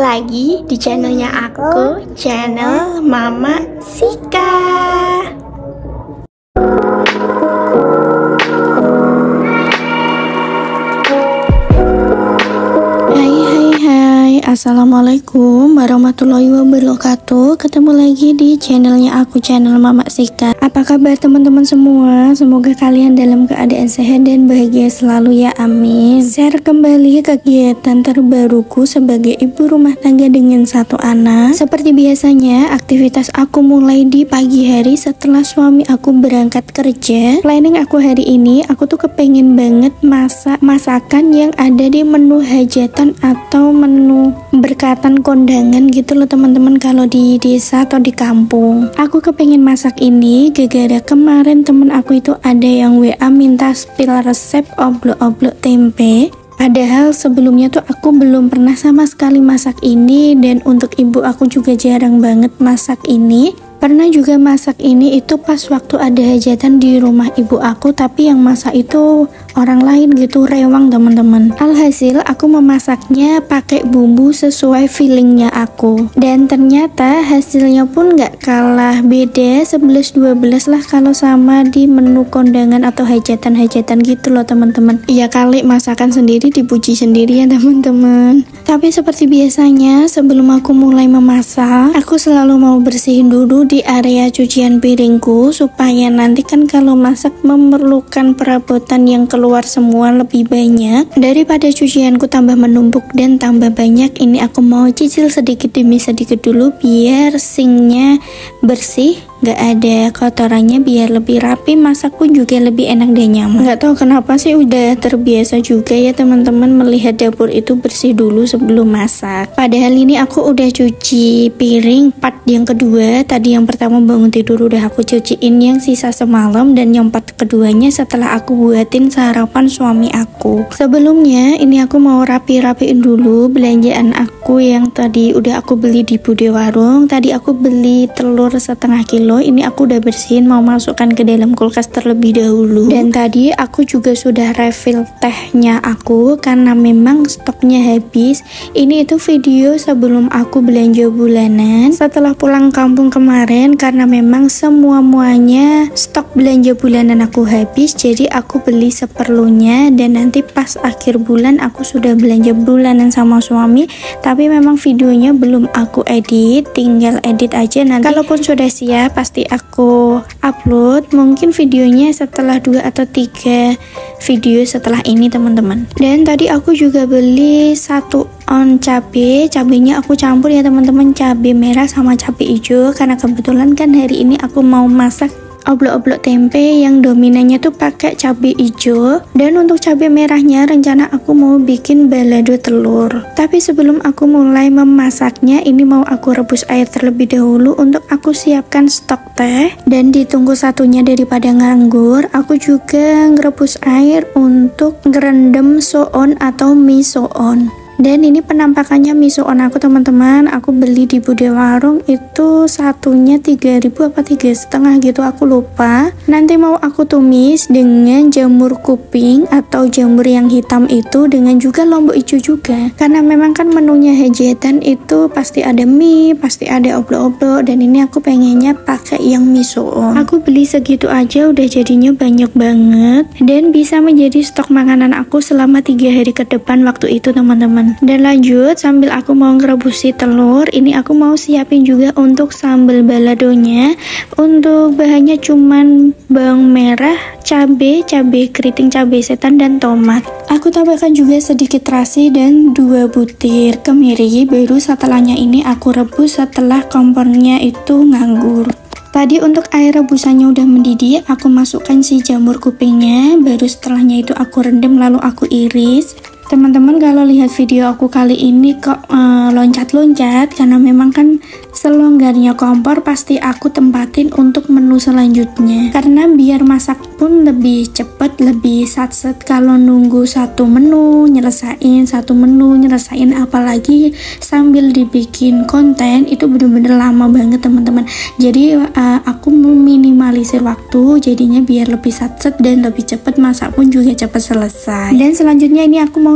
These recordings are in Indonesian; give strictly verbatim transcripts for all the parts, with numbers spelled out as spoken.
lagi di channelnya aku, channel Mama Sika. Assalamualaikum warahmatullahi wabarakatuh. Ketemu lagi di channelnya aku, channel Mama Sika. Apa kabar teman-teman semua? Semoga kalian dalam keadaan sehat dan bahagia selalu ya, amin. Share kembali kegiatan terbaruku sebagai ibu rumah tangga dengan satu anak. Seperti biasanya, aktivitas aku mulai di pagi hari setelah suami aku berangkat kerja. Planning aku hari ini, aku tuh kepengen banget masak masakan yang ada di menu hajatan atau menu berkatan kondangan gitu loh teman-teman, kalau di desa atau di kampung. Aku kepengen masak ini gara-gara kemarin temen aku itu ada yang W A minta spill resep oblok-oblok tempe. Padahal sebelumnya tuh aku belum pernah sama sekali masak ini, dan untuk ibu aku juga jarang banget masak ini. Pernah juga masak ini itu pas waktu ada hajatan di rumah ibu aku, tapi yang masak itu orang lain gitu, rewang teman-teman. Alhasil aku memasaknya pakai bumbu sesuai feelingnya aku, dan ternyata hasilnya pun gak kalah beda sebelas dua belas lah kalau sama di menu kondangan atau hajatan-hajatan gitu loh teman-teman. Iya kali masakan sendiri dipuji sendiri ya teman-teman. Tapi seperti biasanya sebelum aku mulai memasak, aku selalu mau bersihin dulu di area cucian piringku, supaya nanti kan kalau masak memerlukan perabotan yang keluar semua lebih banyak. Daripada cucianku tambah menumpuk dan tambah banyak, ini aku mau cicil sedikit demi sedikit dulu biar sinknya bersih, gak ada kotorannya, biar lebih rapi, masak pun juga lebih enak dan nyaman. Gak tahu kenapa sih udah terbiasa juga ya teman-teman melihat dapur itu bersih dulu sebelum masak. Padahal ini aku udah cuci piring part yang kedua. Tadi yang pertama bangun tidur udah aku cuciin yang sisa semalam, dan yang part keduanya setelah aku buatin sarapan suami aku. Sebelumnya ini aku mau rapi-rapiin dulu belanjaan aku yang tadi udah aku beli di Bude Warung. Tadi aku beli telur setengah kilo, ini aku udah bersihin mau masukkan ke dalam kulkas terlebih dahulu. Dan tadi aku juga sudah refill tehnya aku karena memang stoknya habis. Ini itu video sebelum aku belanja bulanan setelah pulang kampung kemarin, karena memang semua-muanya stok belanja bulanan aku habis, jadi aku beli seperlunya, dan nanti pas akhir bulan aku sudah belanja bulanan sama suami. Tapi memang videonya belum aku edit, tinggal edit aja nanti. Kalaupun sudah siap pasti aku upload, mungkin videonya setelah dua atau tiga video setelah ini teman-teman. Dan tadi aku juga beli satu on cabe, cabenya aku campur ya teman-teman, cabe merah sama cabe hijau, karena kebetulan kan hari ini aku mau masak oblok-oblok tempe yang dominannya tuh pakai cabai hijau. Dan untuk cabai merahnya rencana aku mau bikin balado telur. Tapi sebelum aku mulai memasaknya, ini mau aku rebus air terlebih dahulu untuk aku siapkan stok teh. Dan ditunggu satunya daripada nganggur, aku juga ngerebus air untuk ngerendam soon atau mie soon. Dan ini penampakannya mie soon aku teman-teman, aku beli di Bude Warung itu satunya tiga ribu apa tiga setengah gitu, aku lupa. Nanti mau aku tumis dengan jamur kuping atau jamur yang hitam itu, dengan juga lombok hijau juga, karena memang kan menunya hajatan itu pasti ada mie, pasti ada oblok-oblok, dan ini aku pengennya pakai yang mie soon. Aku beli segitu aja udah jadinya banyak banget, dan bisa menjadi stok makanan aku selama tiga hari ke depan waktu itu teman-teman. Dan lanjut sambil aku mau ngerebusi telur, ini aku mau siapin juga untuk sambal baladonya. Untuk bahannya cuman bawang merah, cabai, cabai keriting, cabai setan, dan tomat. Aku tambahkan juga sedikit terasi dan dua butir kemiri. Baru setelahnya ini aku rebus setelah kompornya itu nganggur. Tadi untuk air rebusannya udah mendidih, aku masukkan si jamur kupingnya. Baru setelahnya itu aku rendam lalu aku iris. Teman-teman kalau lihat video aku kali ini kok loncat-loncat, uh, karena memang kan selonggarnya kompor pasti aku tempatin untuk menu selanjutnya, karena biar masak pun lebih cepet, lebih satset. Kalau nunggu satu menu nyelesain satu menu nyelesain apalagi sambil dibikin konten itu bener-bener lama banget teman-teman. Jadi uh, aku meminimalisir waktu, jadinya biar lebih satset dan lebih cepet, masak pun juga cepet selesai. Dan selanjutnya ini aku mau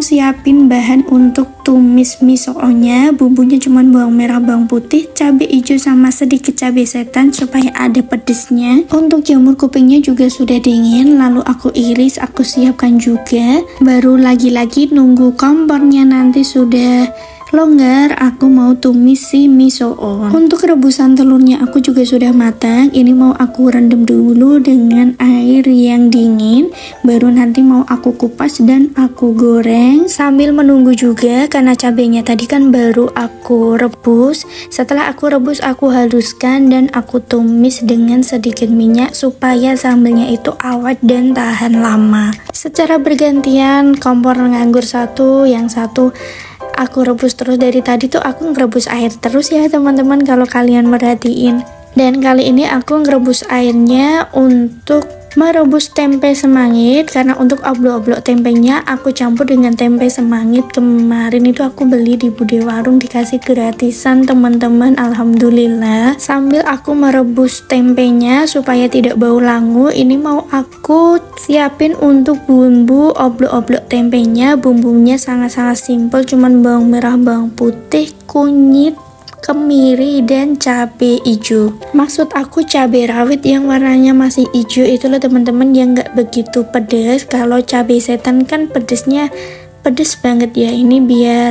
siapin bahan untuk tumis mie soonya. Bumbunya cuma bawang merah, bawang putih, cabai hijau sama sedikit cabai setan supaya ada pedesnya. Untuk jamur kupingnya juga sudah dingin, lalu aku iris, aku siapkan juga. Baru lagi-lagi nunggu kompornya nanti sudah longgar, aku mau tumis si mie soon. Untuk rebusan telurnya aku juga sudah matang. Ini mau aku rendam dulu dengan air yang dingin, baru nanti mau aku kupas dan aku goreng sambil menunggu juga karena cabenya tadi kan baru aku rebus. Setelah aku rebus aku haluskan dan aku tumis dengan sedikit minyak supaya sambalnya itu awet dan tahan lama. Secara bergantian kompor nganggur satu, yang satu aku rebus terus. Dari tadi tuh aku ngerebus air terus ya teman-teman, kalau kalian merhatiin. Dan kali ini aku ngerebus airnya untuk merebus tempe semangit, karena untuk oblok-oblok tempenya aku campur dengan tempe semangit. Kemarin itu aku beli di Bude Warung, dikasih gratisan teman-teman, alhamdulillah. Sambil aku merebus tempenya supaya tidak bau langu, ini mau aku siapin untuk bumbu oblok-oblok tempenya. Bumbunya sangat-sangat simple, cuman bawang merah, bawang putih, kunyit, kemiri, dan cabai hijau. Maksud aku cabai rawit yang warnanya masih hijau itu loh teman-teman, yang nggak begitu pedas. Kalau cabai setan kan pedesnya pedes banget ya, ini biar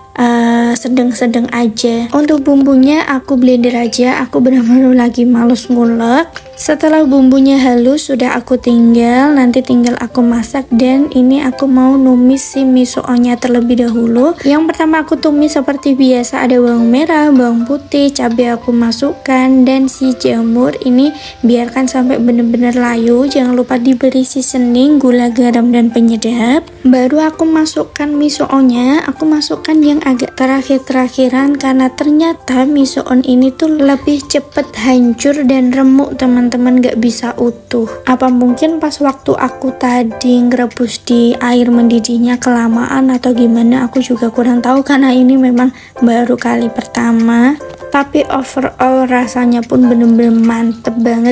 uh, sedang-sedang aja. Untuk bumbunya aku blender aja, aku benar-benar lagi males ngulek. Setelah bumbunya halus sudah aku tinggal, nanti tinggal aku masak. Dan ini aku mau numis si mie soonnya terlebih dahulu. Yang pertama aku tumis seperti biasa, ada bawang merah, bawang putih, cabai aku masukkan, dan si jamur ini biarkan sampai benar-benar layu. Jangan lupa diberi seasoning, gula, garam, dan penyedap. Baru aku masukkan mie soonnya, aku masukkan yang agak terakhir-terakhiran karena ternyata mie soon ini tuh lebih cepet hancur dan remuk teman teman-teman, gak bisa utuh. Apa mungkin pas waktu aku tadi ngerebus di air mendidihnya kelamaan atau gimana, aku juga kurang tahu karena ini memang baru kali pertama. Tapi overall rasanya pun bener-bener mantep banget,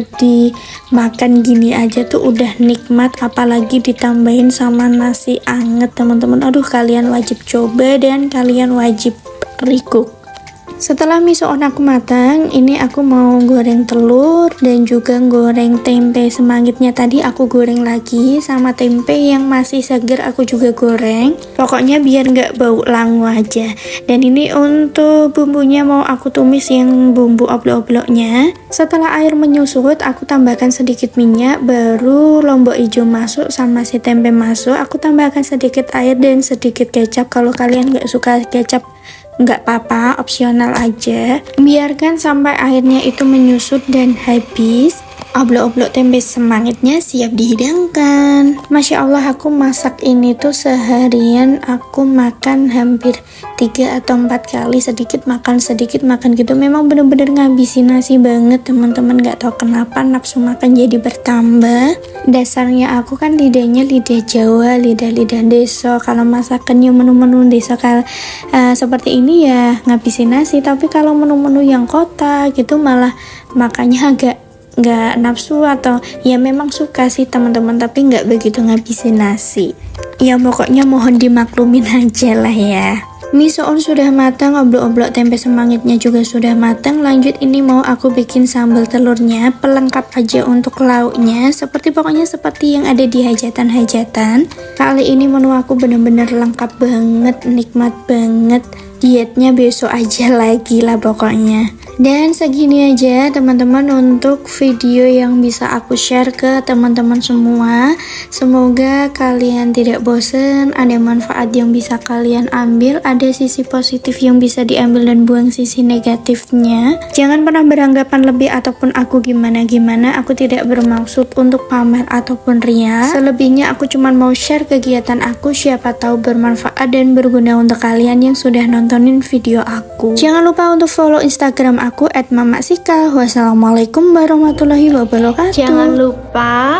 dimakan gini aja tuh udah nikmat, apalagi ditambahin sama nasi anget teman-teman. Aduh, kalian wajib coba dan kalian wajib recook. Setelah mie soon aku matang, ini aku mau goreng telur dan juga goreng tempe semangitnya tadi aku goreng lagi, sama tempe yang masih segar aku juga goreng. Pokoknya biar nggak bau langu aja. Dan ini untuk bumbunya mau aku tumis yang bumbu oblok-obloknya. Setelah air menyusut, aku tambahkan sedikit minyak, baru lombok hijau masuk sama si tempe masuk. Aku tambahkan sedikit air dan sedikit kecap. Kalau kalian nggak suka kecap nggak apa-apa, opsional aja. Biarkan sampai airnya itu menyusut dan habis. Oblok-oblok tempe semangitnya siap dihidangkan. Masya Allah, aku masak ini tuh seharian aku makan hampir tiga atau empat kali, sedikit makan sedikit makan gitu. Memang bener-bener ngabisin nasi banget teman-teman, gak tahu kenapa nafsu makan jadi bertambah. Dasarnya aku kan lidahnya lidah Jawa, lidah-lidah desa. Kalau masakannya menu-menu desa kal uh, seperti ini ya ngabisin nasi. Tapi kalau menu-menu yang kota gitu malah makannya agak nggak nafsu, atau ya memang suka sih teman-teman, tapi nggak begitu ngabisin nasi. Ya pokoknya mohon dimaklumin aja lah ya. Mie soon sudah matang, oblok-oblok tempe semangitnya juga sudah matang. Lanjut ini mau aku bikin sambal telurnya, pelengkap aja untuk lauknya, seperti pokoknya seperti yang ada di hajatan-hajatan. Kali ini menu aku bener-bener lengkap banget, nikmat banget. Dietnya besok aja lagi lah pokoknya. Dan segini aja teman-teman untuk video yang bisa aku share ke teman-teman semua. Semoga kalian tidak bosen, ada manfaat yang bisa kalian ambil, ada sisi positif yang bisa diambil dan buang sisi negatifnya. Jangan pernah beranggapan lebih ataupun aku gimana-gimana. Aku tidak bermaksud untuk pamer ataupun ria. Selebihnya aku cuma mau share kegiatan aku, siapa tahu bermanfaat dan berguna untuk kalian yang sudah nontonin video aku. Jangan lupa untuk follow Instagram aku at mamaksika. Wassalamualaikum warahmatullahi wabarakatuh. Jangan lupa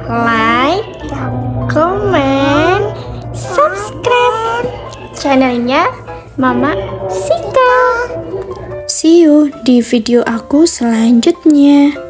like, comment, subscribe channelnya Mama Sika. See you di video aku selanjutnya.